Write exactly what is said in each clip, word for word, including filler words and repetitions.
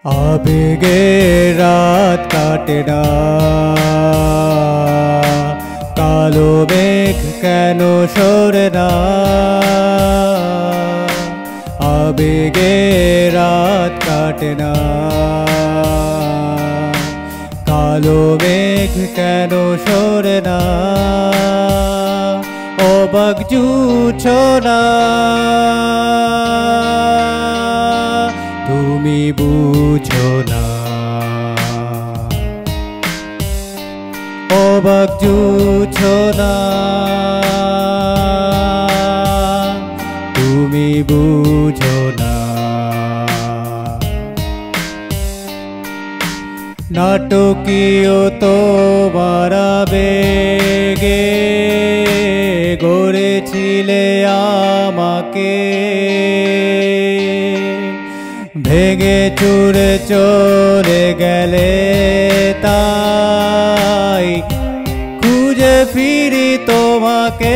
আবেগে রাত কাটে না, কালো মেঘ কেন সরে না। আবেগে রাত কাটে না, কালো মেঘ কেন সরে না। অবাক জুছনা তুমি বুঝো না, অবাক জুছো না তুমি বুঝো না। নাটকীয় তোমার আবেগে গড়েছিলে আমাকে, ভেঙে চুরে চলে গেলে তাই খুঁজে ফিরি তোমাকে।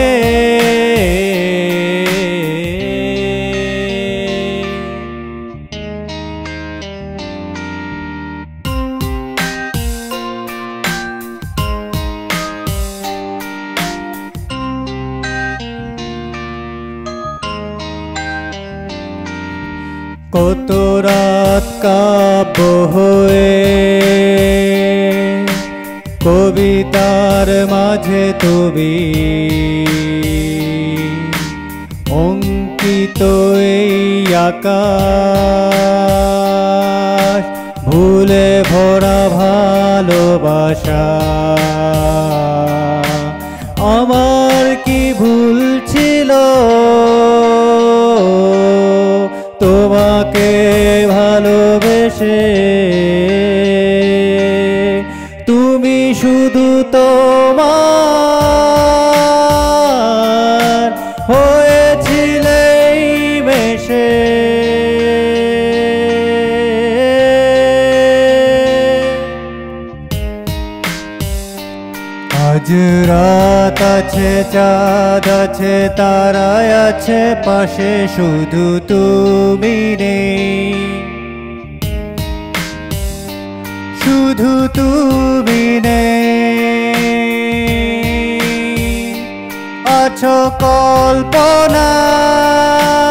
কত রাত কাব্য হয়ে কবিতার মাঝে তুমি অঙ্কিত এই আকাশ, ভুলে ভরা ভালোবাসা। আমার কি ভুল ছিল তোমাকে ভালোবেসে? তুমি শুধু তোমার হয়েছিলে বেশে। আজ রাত আছে, চাঁদ আছে, তারায় আছে পাশে, শুধু তুমি নেই, শুধু তুমি নেই। আছো কল্পনা